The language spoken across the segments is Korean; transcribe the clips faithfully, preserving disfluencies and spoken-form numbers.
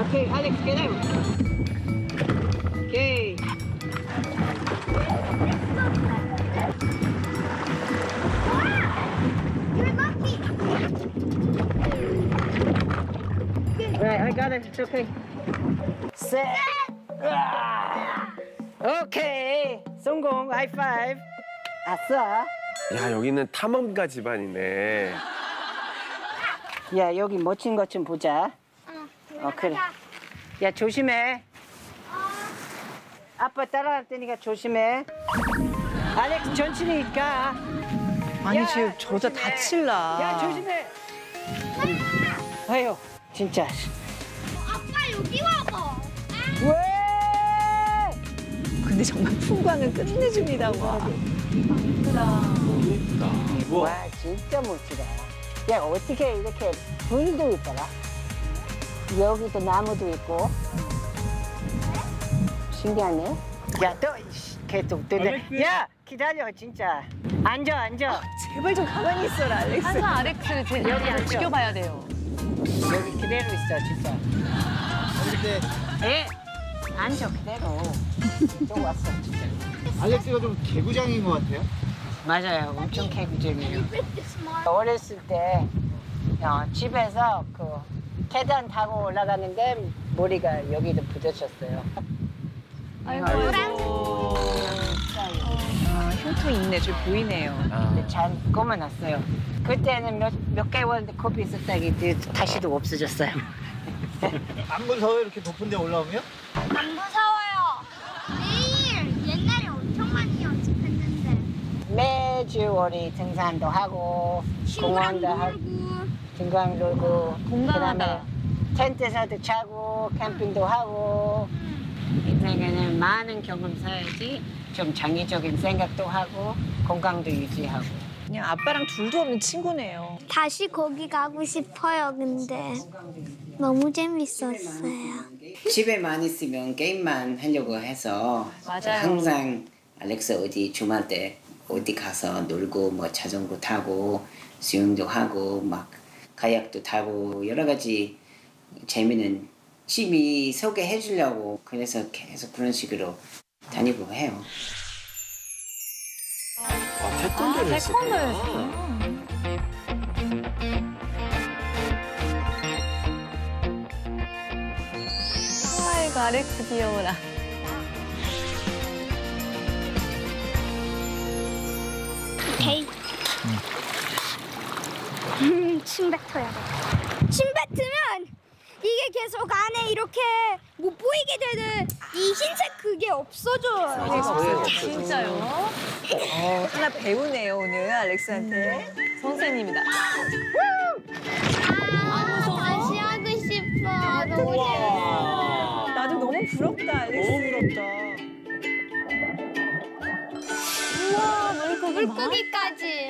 오케이, 알렉스, get out. 오케이. Right, I got it. It's okay. Set. 오케이. 성공. 하이파이브. 아싸. 야, 여기는 탐험가 집안이네. 야, 여기 멋진 것 좀 보자. 어, 그래. 야, 조심해. 아빠 따라갈 테니까 조심해. 알렉스, 천천히 가. 아니, 야, 지금 저러다 조심해. 다칠라. 야, 조심해. 아유, 진짜. 아빠 여기 와봐. 왜? 근데 정말 풍광을 끝내줍니다, 와. 와, 진짜 멋지다. 야, 어떻게 이렇게 불도 있더라? 여기도 나무도 있고. 신기하네. 야, 또 계속 뜨네. 야, 기다려, 진짜. 앉아, 앉아. 제발 좀 가만히 있어라, 알렉스. 항상 알렉스를 제- 여기 여기 앉아. 지켜봐야 돼요. 여기 그대로 있어, 진짜. 근데 예, 앉아, 그대로. 또 왔어, 진짜. 알렉스가 좀 개구장인 것 같아요. 맞아요, 엄청 개구쟁이에요. 어렸을 때 어, 집에서 그 계단 타고 올라가는데 머리가 여기도 부딪혔어요. 아이고. 아, 흉터 있네, 저 보이네요. 근데 잘 검어놨어요. 그때는 몇, 몇 개월 코피 있었다기 다시도 없어졌어요. 안 무서워요? 이렇게 높은 데 올라오면? 안 무서워요. 내일 옛날에 엄청 많이 연습했는데. 매주 우리 등산도 하고 친구랑 공원도 하고 놀고. 등산 놀고 건강하다. 그다음에 텐트에서도 자고 캠핑도 하고 인생에는 많은 경험 쌓아야지 좀 장기적인 생각도 하고 건강도 유지하고. 그냥 아빠랑 둘도 없는 친구네요. 다시 거기 가고 싶어요. 근데 너무 재밌었어요. 집에만 있으면 게임만 하려고 해서 맞아요. 항상 알렉스 어디 주말 때 어디 가서 놀고 뭐 자전거 타고 수영도 하고 막 카약도 타고 여러 가지 재미있는 취미 소개해 주려고 그래서 계속 그런 식으로 다니고 해요. 아, 태권도를 아, 했었구나. 태권도였어요. 아이고, 알렉스 귀여워라. 오케이. 음, 침 뱉어야 돼. 침 뱉으면 이게 계속 안에 이렇게 못 보이게 되는 이 흰색 그게 없어져요. 없어요. 진짜요? 어, 하나 배우네요, 오늘 알렉스한테. 선생님이다. 아, 다시 하고 싶어. 너무 재밌어. 나도 너무 부럽다, 알렉스. 너무 부럽다. 우와, 물고기 물고기까지.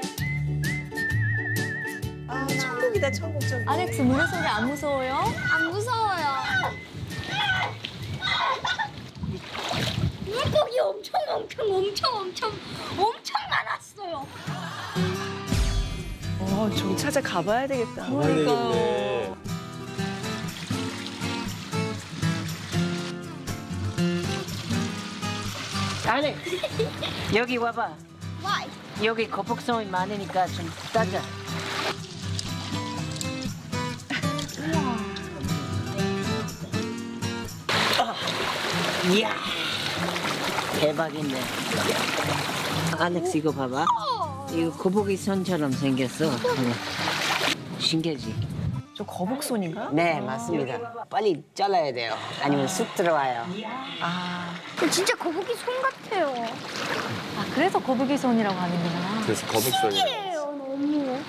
어. 아, 천국이다, 천국, 저기. 알렉스 물에서 안 무서워요? 안 무서워요. 물고기 엄청 엄청 엄청 엄청 엄청 많았어요. 어, 저기 찾아가 봐야 되겠다. 그러니까요. 알렉스, 여기 와봐. Why? 여기 거북선이 많으니까 좀 따자. 이야, 대박인데. 알렉스 이거 봐봐. 이거 거북이 손처럼 생겼어. 신기하지? 저 거북손인가? 네, 맞습니다. 빨리 잘라야 돼요. 아니면 쑥 들어와요. 아, 진짜 거북이 손 같아요. 아, 그래서 거북이 손이라고 하는구나. 그래서 거북선이. 신기해요, 너무.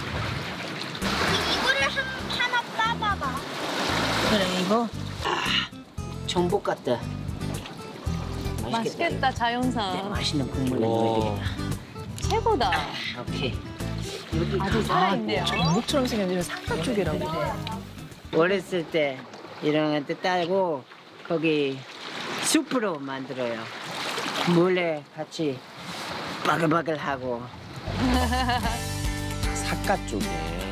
이거를 한, 하나 따봐봐. 그래, 이거. 아, 전복 같다. 맛있겠다. 맛있겠다, 자연산. 네, 맛있는 국물에 와. 넣어야 최고다. 되겠다. 오케이. 아주 살아있네요. 전복처럼 생겼는데 상가 쪽이라고. 어렸을 때 이런 데 따고 거기 숲으로 만들어요. 몰래 같이 바글바글하고. 삿갓 쪽에.